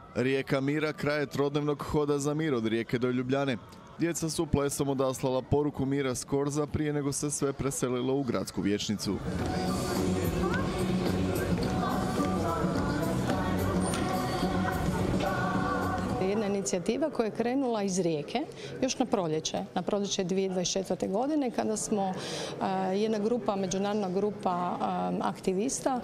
Rijeka mira kraj je trodnevnog hoda za mir od Rijeke do Ljubljane. Djeca su plesom odaslala poruku mira s Korza prije nego se sve preselilo u gradsku vijećnicu. Jedna inicijativa koja je krenula iz Rijeke još na proljeće 2024. godine kada smo jedna grupa, međunarodna grupa aktivista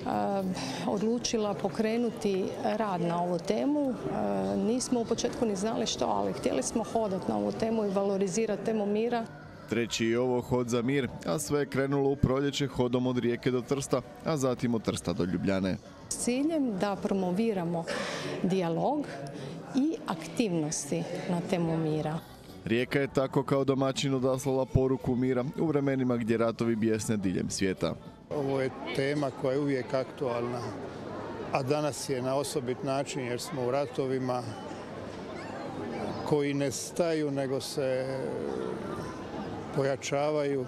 odlučila pokrenuti rad na ovu temu. Nismo u početku ni znali što, ali htjeli smo hodati na ovu temu i valorizirati temu mira. Treći je ovo hod za mir, a sve je krenulo u proljeće hodom od Rijeke do Trsta, a zatim od Trsta do Ljubljane. S ciljem da promoviramo dijalog i aktivnosti na temu mira. Rijeka je tako kao domaćin odaslala poruku mira u vremenima gdje ratovi bijesne diljem svijeta. Ovo je tema koja je uvijek aktualna, a danas je na osobit način jer smo u ratovima koji ne staju nego se pojačavaju.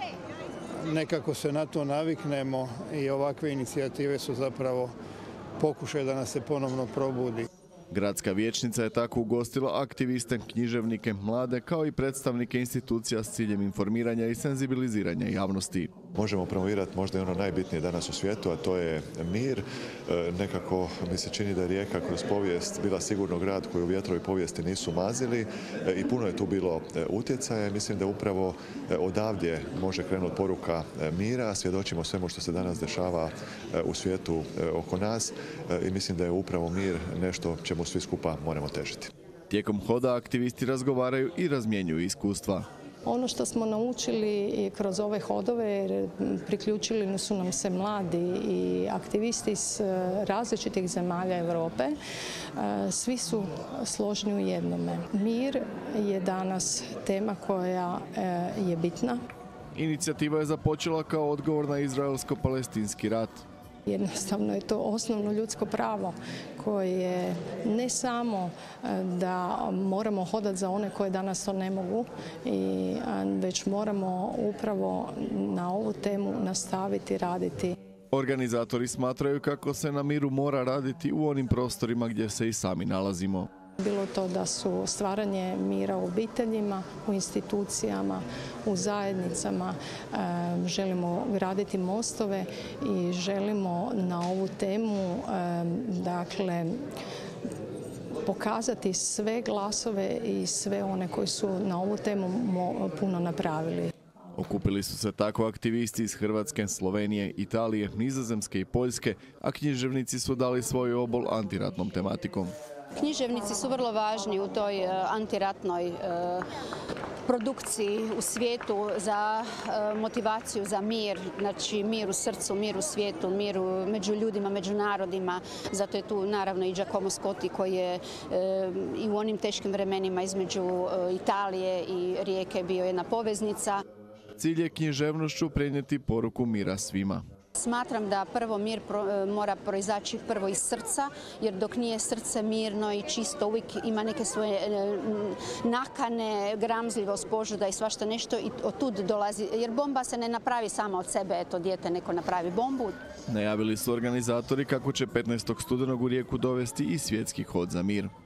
Nekako se na to naviknemo i ovakve inicijative su zapravo pokušaj da nas se ponovno probudi. Gradska vijećnica je tako ugostila aktiviste, književnike, mlade kao i predstavnike institucija s ciljem informiranja i senzibiliziranja javnosti. Možemo promovirati možda i ono najbitnije danas u svijetu, a to je mir. Nekako mi se čini da je Rijeka kroz povijest bila sigurno grad koji u vjetrovi povijesti nisu mazili i puno je tu bilo utjecaja. Mislim da upravo odavdje može krenuti poruka mira. Svjedočimo svemu što se danas dešava u svijetu oko nas i mislim da je upravo mir nešto čemu svi skupa moramo težiti. Tijekom hoda aktivisti razgovaraju i razmjenjuju iskustva. Ono što smo naučili kroz ove hodove, jer priključili su nam se mladi i aktivisti iz različitih zemalja Europe, svi su složni u jednome. Mir je danas tema koja je bitna. Inicijativa je započela kao odgovor na izraelsko-palestinski rat. Jednostavno je to osnovno ljudsko pravo koje ne samo da moramo hodati za one koje danas to ne mogu, već moramo upravo na ovu temu nastaviti raditi. Organizatori smatraju kako se na miru mora raditi u onim prostorima gdje se i sami nalazimo. Bilo to da su stvaranje mira u obiteljima, u institucijama, u zajednicama. Želimo graditi mostove i želimo na ovu temu pokazati sve glasove i sve one koji su na ovu temu puno napravili. Okupili su se tako aktivisti iz Hrvatske, Slovenije, Italije, Nizozemske i Poljske, a književnici su dali svoj obol antiratnom tematikom. Književnici su vrlo važni u toj antiratnoj produkciji u svijetu za motivaciju za mir, znači mir u srcu, mir u svijetu, mir među ljudima, među narodima. Zato je tu naravno i Giacomo Scotti koji je i u onim teškim vremenima između Italije i Rijeke bio jedna poveznica. Cilj je književnošću prenijeti poruku mira svima. Smatram da prvo mir mora proizaći prvo iz srca, jer dok nije srce mirno i čisto uvijek ima neke svoje nakane, gramzljivost, požuda i svašta nešto i od tud dolazi, jer bomba se ne napravi sama od sebe, eto dijete neko napravi bombu. Najavili su organizatori kako će 15. studenog u Rijeku dovesti i svjetski hod za mir.